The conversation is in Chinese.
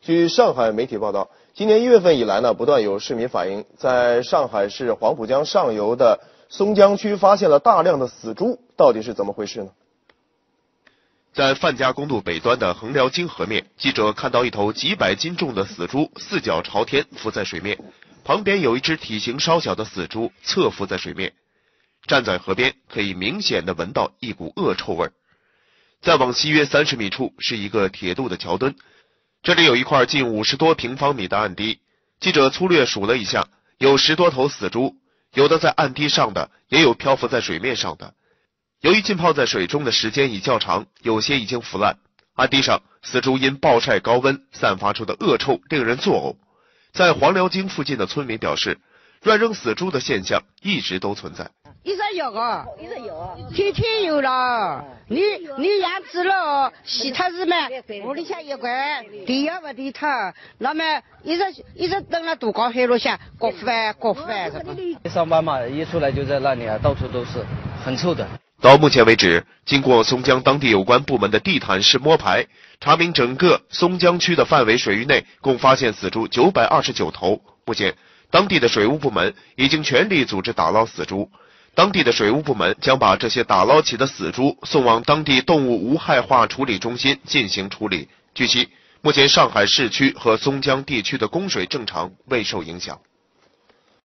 据上海媒体报道，今年1月份以来呢，不断有市民反映，在上海市黄浦江上游的松江区发现了大量的死猪，到底是怎么回事呢？ 在范家公路北端的横辽泾河面，记者看到一头几百斤重的死猪四脚朝天浮在水面，旁边有一只体型稍小的死猪侧浮在水面。站在河边，可以明显地闻到一股恶臭味。再往西约30米处是一个铁路的桥墩，这里有一块近50多平方米的岸堤。记者粗略数了一下，有10多头死猪，有的在岸堤上的，也有漂浮在水面上的。由于浸泡在水中的时间已较长，有些已经腐烂。岸堤上，死猪因暴晒高温散发出的恶臭令人作呕。在黄辽泾附近的村民表示，乱扔死猪的现象一直都存在。 一直有啊，天天有了。你养殖了，洗它是嘛？屋里向一关，地也不地它，那么一直等了杜高黑路下，过饭什么。 上班嘛，一出来就在那里啊，到处都是，很臭的。 到目前为止，经过松江当地有关部门的地毯式摸排，查明整个松江区的范围水域内共发现死猪929头。目前，当地的水务部门已经全力组织打捞死猪。当地的水务部门将把这些打捞起的死猪送往当地动物无害化处理中心进行处理。据悉，目前上海市区和松江地区的供水正常，未受影响。